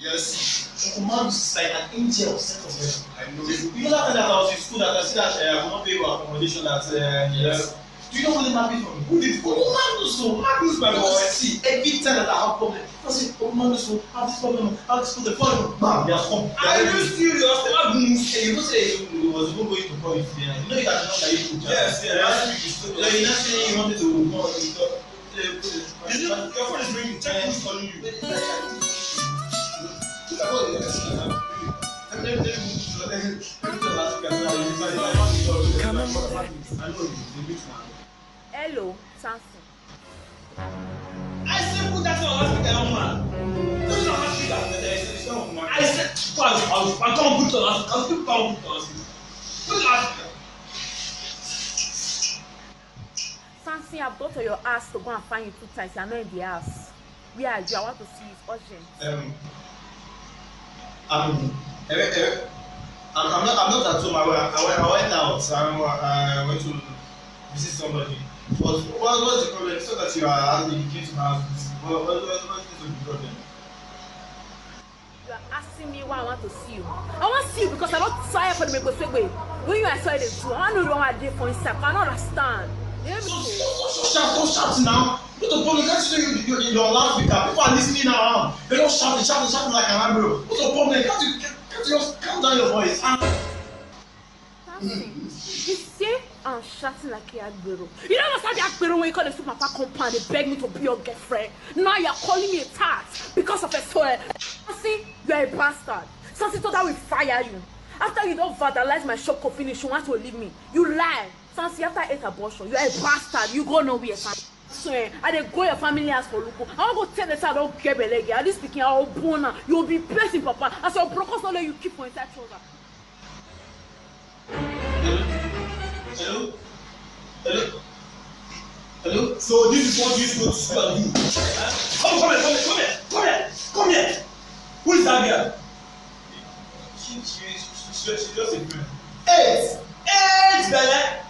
Yes. Command is like an angel set of heaven. I know. You know that time that I was in school that I see that I will not pay for accommodation at yes. Do you know what Mappy for me? Who did it for me? Mappy is my boy. See, every time that I have problem, I say, oh man, this one, have this problem, have this problem, bam, they are come. Are you serious? You know say he was even going to call you today. You know you are not like you. Yes, last week you told me. So you not saying you wanted to call me. Your phone is ringing. Check who's calling you. Hello, Samson. I said put that on last week, young man. Put it on last week. I said I can't put it on last week. I still can't put it on last week. Put it last week. Samson, I've got to your ass to go and find you 2 times. You're not in the house. Where are you? I want to see you. It's urgent. I'm not at home. I went out. I went to visit somebody. What's the problem? It's not that you are asking, you came to my house. What's the problem? You are asking me why I want to see you. I want to see you because I'm not tired for the make way. When you are sorry to do, I want to know what I did for yourself. I don't understand. Don't shout now. What's the problem? Can't you say you're loudspeaker? People are listening now. They're not shouting like an arrow. What's the problem? Can't you just calm down your voice? You say I'm shouting like a agbero. You don't understand the agbero when you call the super papa compound. They beg me to be your girlfriend. Now you're calling me a tart because of a story. See, you're a bastard. Something thought I will fire you. After you don't vandalize my shop finish, you want to leave me. You lie. Sansi, after I ate abortion, you're a bastard. You go nowhere, son. So, I dey go your family house for local. I want to tell the child don't get belege. At least speaking, I'll born you'll be blessing, papa. As your brokers not let you keep for inside trouser. Hello? Hello? Hello? So this is what you go to school and do. Come here. Who is that girl? She's just a friend. Eight, Belle.